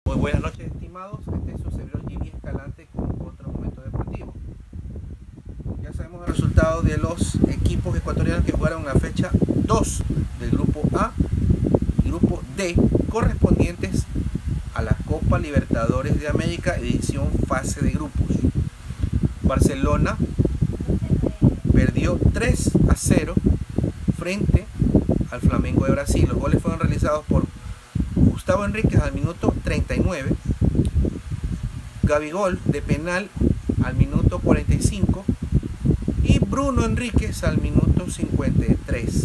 Muy buenas noches, estimados. Este es su servidor Jimmy Escalante con otro momento deportivo. Ya sabemos el resultado de los equipos ecuatorianos que jugaron la fecha 2 del grupo A y grupo D, correspondientes a la Copa Libertadores de América, edición fase de grupos. Barcelona perdió 3-0 frente al Flamengo de Brasil. Los goles fueron realizados por Gustavo Enríquez al minuto 39, Gabigol de penal al minuto 45 y Bruno Enríquez al minuto 53.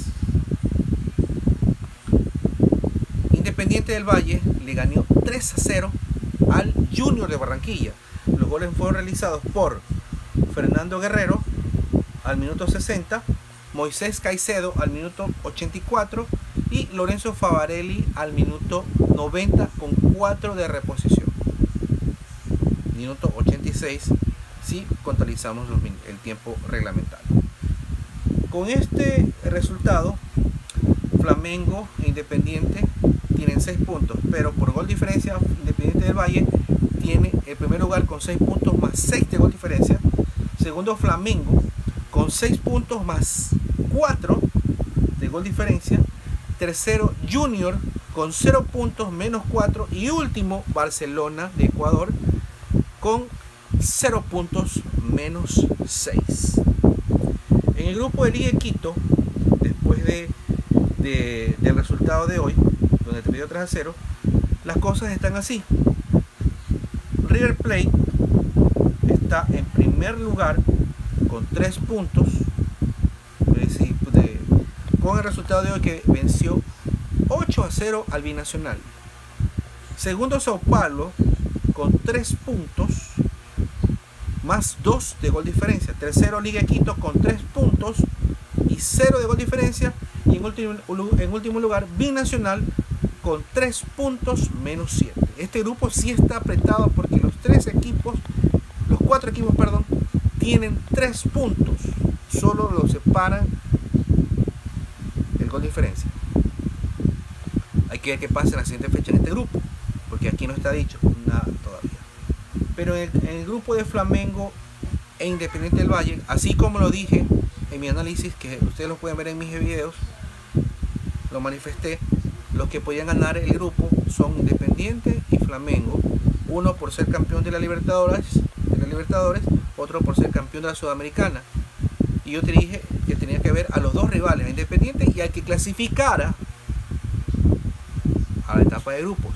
Independiente del Valle le ganó 3-0 al Junior de Barranquilla. Los goles fueron realizados por Fernando Guerrero al minuto 60, Moisés Caicedo al minuto 84 y Lorenzo Favarelli al minuto 90 con 4 de reposición. Minuto 86 si contabilizamos el tiempo reglamentario. Con este resultado, Flamengo e Independiente tienen 6 puntos, pero por gol diferencia Independiente del Valle tiene el primer lugar con 6 puntos más 6 de gol diferencia. Segundo, Flamengo con 6 puntos más 4 de gol diferencia. Tercero, Junior con 0 puntos menos 4. Y último, Barcelona de Ecuador con 0 puntos menos 6. En el grupo de Liga de Quito, después del resultado de hoy, donde perdió 3-0, las cosas están así. River Plate está en primer lugar con 3 puntos, con el resultado de hoy que venció 8-0 al Binacional. Segundo, Sao Paulo con 3 puntos más 2 de gol diferencia. Tercero, Liga de Quito con 3 puntos y 0 de gol diferencia. Y en último lugar, Binacional con 3 puntos menos 7. Este grupo sí está apretado porque los 4 equipos, tienen 3 puntos. Solo los separan el gol diferencia. Hay que ver qué pasa en la siguiente fecha en este grupo, porque aquí no está dicho nada todavía. Pero en el grupo de Flamengo e Independiente del Valle, así como lo dije en mi análisis, que ustedes lo pueden ver en mis videos, lo manifesté, los que podían ganar el grupo son Independiente y Flamengo, uno por ser campeón de la Libertadores, otro por ser campeón de la Sudamericana. Y yo te dije que tenía que ver a los dos rivales, a Independiente y al que clasificara a la etapa de grupos.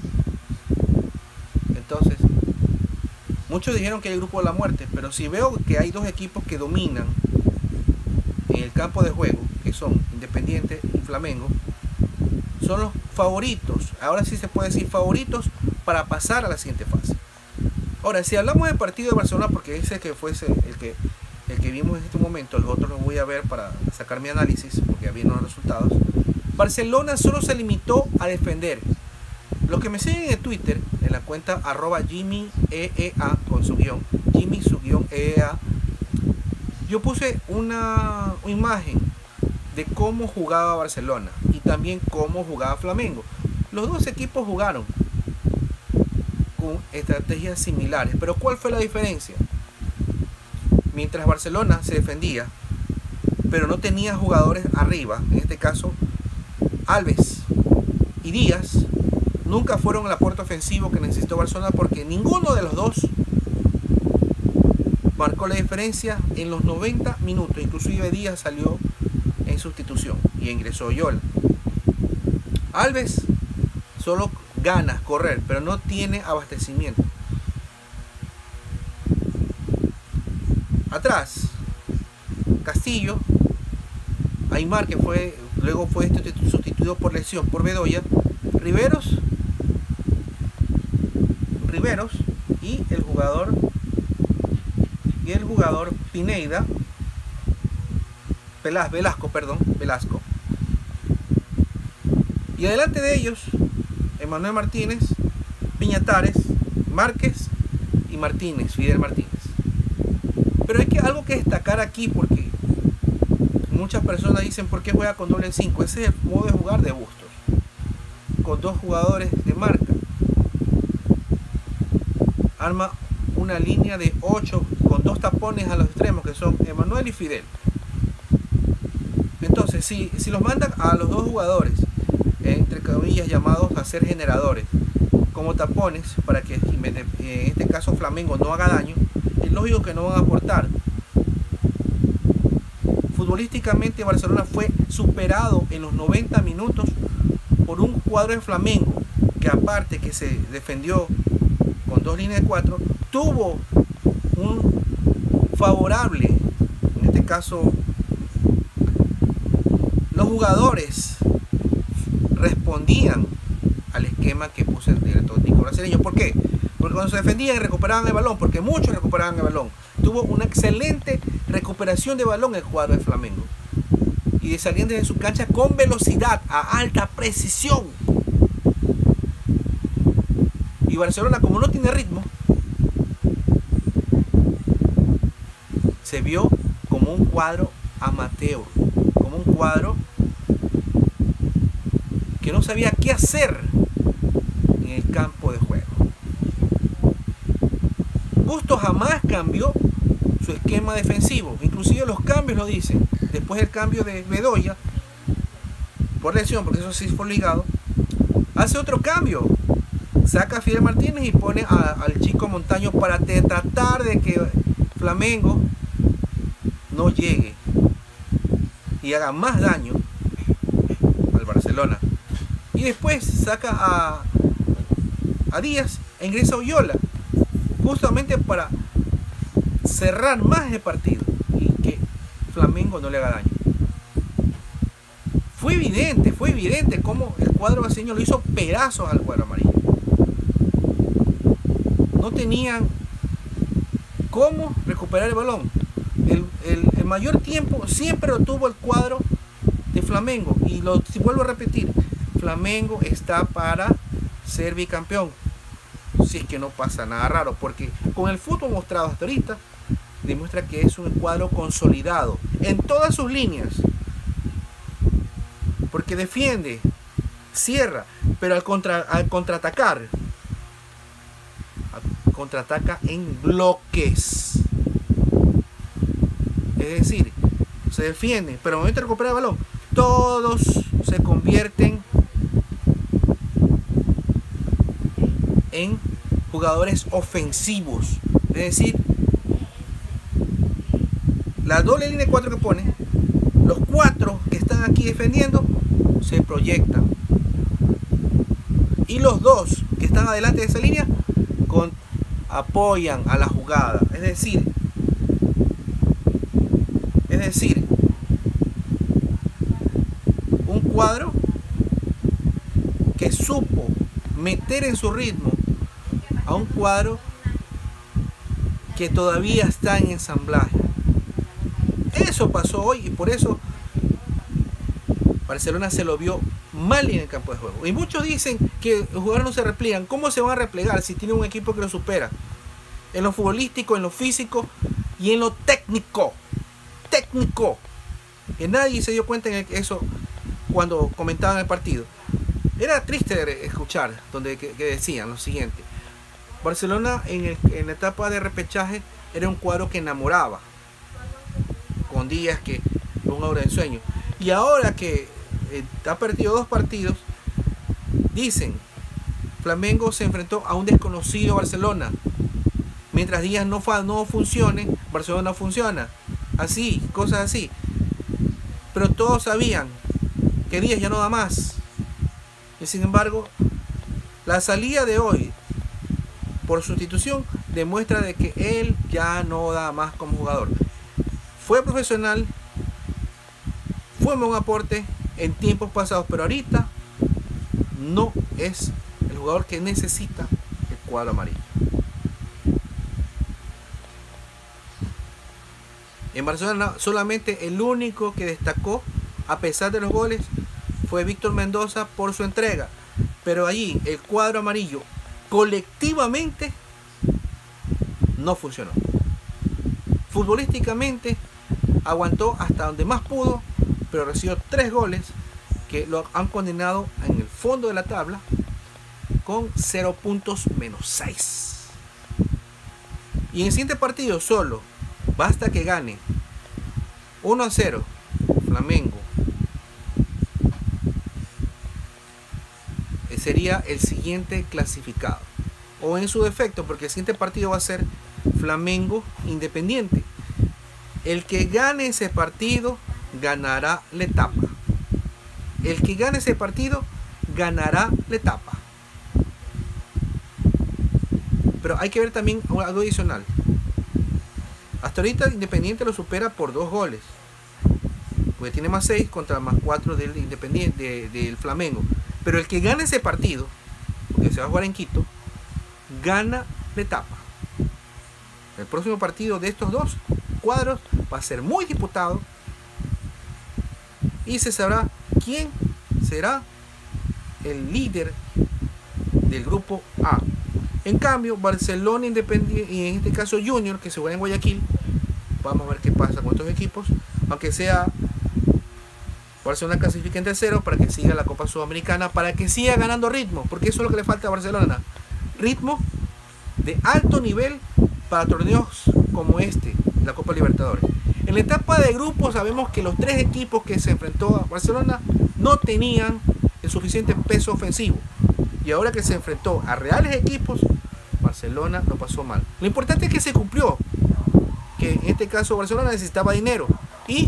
Entonces, muchos dijeron que hay el grupo de la muerte, pero si veo que hay dos equipos que dominan en el campo de juego, que son Independiente y Flamengo, son los favoritos. Ahora sí se puede decir favoritos para pasar a la siguiente fase. Ahora, si hablamos del partido de Barcelona, porque ese que fuese el que vimos en este momento, los otros los voy a ver para sacar mi análisis, porque ya vienen los resultados. Barcelona solo se limitó a defender. Los que me siguen en Twitter, en la cuenta @JimmyEEA con su guión, Jimmy su guión EEA, yo puse una imagen de cómo jugaba Barcelona y también cómo jugaba Flamengo. Los dos equipos jugaron con estrategias similares, pero ¿cuál fue la diferencia? Mientras Barcelona se defendía, pero no tenía jugadores arriba, en este caso Alves y Díaz, nunca fueron al aporte ofensivo que necesitó Barcelona, porque ninguno de los dos marcó la diferencia en los 90 minutos. Inclusive Díaz salió en sustitución y ingresó Yola. Alves solo gana correr, pero no tiene abastecimiento. Atrás, Castillo, Aymar, que luego fue sustituido por lesión por Bedoya, Riveros y el jugador Pineda, Velasco. Y adelante de ellos, Emanuel Martínez, Piñatares, Márquez y Fidel Martínez. Pero hay algo que destacar aquí, porque muchas personas dicen ¿por qué juega con doble 5? Ese es el modo de jugar de Bustos, con dos jugadores de marca. arma una línea de 8 con 2 tapones a los extremos, que son Emanuel y Fidel. Entonces, si los mandan a los 2 jugadores, entre comillas, llamados a ser generadores, como tapones, para que en este caso Flamengo no haga daño, es lógico que no van a aportar. Futbolísticamente Barcelona fue superado en los 90 minutos por un cuadro de Flamengo que, aparte que se defendió con 2 líneas de 4, tuvo un favorable, en este caso los jugadores respondían al esquema que puso el director técnico brasileño. ¿Por qué? Porque cuando se defendían recuperaban el balón, porque muchos recuperaban el balón. Tuvo una excelente recuperación de balón el cuadro de Flamengo, y salían desde su cancha con velocidad, a alta precisión. Y Barcelona, como no tiene ritmo, se vio como un cuadro amateur, como un cuadro que no sabía qué hacer en el campo de juego. Bustos jamás cambió su esquema defensivo, inclusive los cambios lo dicen. Después del cambio de Bedoya por lesión, porque eso sí fue obligado, hace otro cambio, saca a Fidel Martínez y pone al chico Montaño para tratar de que Flamengo no llegue y haga más daño al Barcelona. Y después saca a Díaz e ingresa a Ullola, justamente para cerrar más el partido y que Flamengo no le haga daño. Fue evidente cómo el cuadro brasileño lo hizo pedazos al cuadro amarillo. No tenían cómo recuperar el balón. El mayor tiempo siempre lo tuvo el cuadro de Flamengo, y si vuelvo a repetir, Flamengo está para ser bicampeón, si es que no pasa nada raro, porque con el fútbol mostrado hasta ahorita demuestra que es un cuadro consolidado en todas sus líneas, porque defiende, cierra, pero al contraatacar, contraataca en bloques. Es decir, se defiende, pero al momento de recuperar el balón, todos se convierten en jugadores ofensivos. Es decir, la doble línea de 4 que pone, los 4 que están aquí defendiendo se proyectan, y los 2 que están adelante de esa línea apoyan a la jugada. Es decir, un cuadro que supo meter en su ritmo a un cuadro que todavía está en ensamblaje. Eso pasó hoy, y por eso Barcelona se lo vio mal en el campo de juego. Y muchos dicen que los jugadores no se repliegan. ¿Cómo se van a replegar si tienen un equipo que lo supera en lo futbolístico, en lo físico y en lo técnico? Que nadie se dio cuenta en eso cuando comentaban el partido. Era triste escuchar donde que decían lo siguiente: Barcelona en la etapa de repechaje era un cuadro que enamoraba, con Díaz, que es una obra de ensueño, y ahora que ha perdido 2 partidos, dicen Flamengo se enfrentó a un desconocido Barcelona. Mientras Díaz no funcione, Barcelona no funciona. Así, cosas así. Pero todos sabían que Díaz ya no da más. Y sin embargo, la salida de hoy por sustitución demuestra de que él ya no da más como jugador. Fue profesional, fue un buen aporte en tiempos pasados, pero ahorita no es el jugador que necesita el cuadro amarillo. En Barcelona solamente el único que destacó a pesar de los goles fue Víctor Mendoza por su entrega, pero allí el cuadro amarillo colectivamente no funcionó. Futbolísticamente aguantó hasta donde más pudo, pero recibió 3 goles que lo han condenado en el fondo de la tabla con 0 puntos menos 6. Y en el siguiente partido solo basta que gane 1-0 Flamengo, sería el siguiente clasificado, o en su defecto, porque el siguiente partido va a ser Flamengo Independiente. El que gane ese partido ganará la etapa. El que gane ese partido ganará la etapa. Pero hay que ver también algo adicional. Hasta ahorita Independiente lo supera por 2 goles, porque tiene más 6 contra más 4 del Independiente, del Flamengo. Pero el que gane ese partido, porque se va a jugar en Quito, gana la etapa. El próximo partido de estos dos cuadros va a ser muy disputado y se sabrá quién será el líder del grupo A. En cambio, Barcelona Independiente, y en este caso Junior, que se juega en Guayaquil, vamos a ver qué pasa con estos equipos, aunque sea Barcelona clasifica en tercero para que siga la Copa Sudamericana, para que siga ganando ritmo, porque eso es lo que le falta a Barcelona, ritmo de alto nivel para torneos como este, la Copa Libertadores. En la etapa de grupos sabemos que los 3 equipos que se enfrentó a Barcelona no tenían el suficiente peso ofensivo, y ahora que se enfrentó a reales equipos, Barcelona lo pasó mal. Lo importante es que se cumplió, que en este caso Barcelona necesitaba dinero, y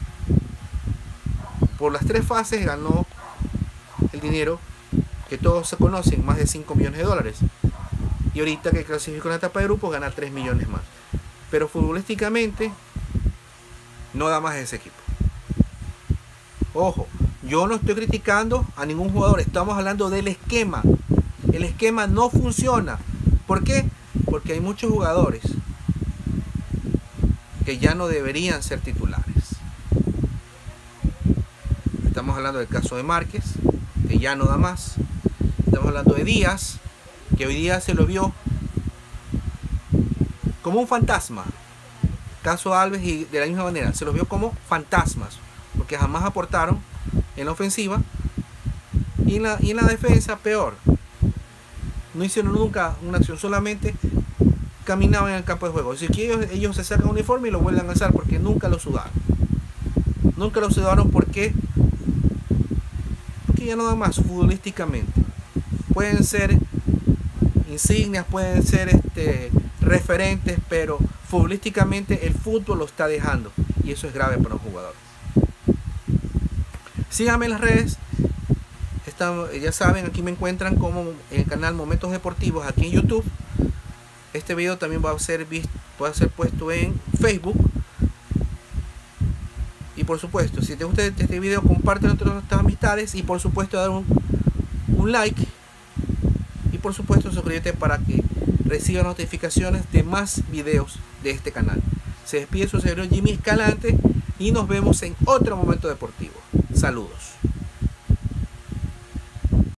por las 3 fases ganó el dinero que todos se conocen, más de 5 millones de dólares. Y ahorita que clasificó en la etapa de grupos gana 3 millones más. Pero futbolísticamente no da más ese equipo. Ojo, yo no estoy criticando a ningún jugador, estamos hablando del esquema. El esquema no funciona. ¿Por qué? Porque hay muchos jugadores que ya no deberían ser titulares. Estamos hablando del caso de Márquez, que ya no da más. Estamos hablando de Díaz, que hoy día se lo vio como un fantasma. Caso Alves, y de la misma manera, se los vio como fantasmas, porque jamás aportaron en la ofensiva, y en la defensa peor. No hicieron nunca una acción, solamente caminaban en el campo de juego. Así que ellos se sacan un uniforme y lo vuelven a alzar, porque nunca lo sudaron. Nunca lo sudaron porque ya no dan más futbolísticamente. Pueden ser insignias, pueden ser referentes, pero futbolísticamente el fútbol lo está dejando, y eso es grave para un jugador. Síganme en las redes, ya saben, aquí me encuentran como en el canal Momentos Deportivos aquí en YouTube. Este video también va a ser puesto en Facebook. Y por supuesto, si te gusta este video, compártelo entre tus amistades, y por supuesto dar un like, y por supuesto suscríbete para que reciba notificaciones de más videos de este canal. Se despide su servidor Jimmy Escalante, y nos vemos en otro Momento Deportivo. Saludos.